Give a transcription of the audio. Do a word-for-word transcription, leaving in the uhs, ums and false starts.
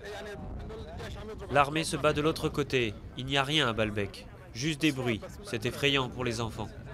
L'armée se bat de l'autre côté. Il n'y a rien à Baalbek. Juste des bruits. C'est effrayant pour les enfants.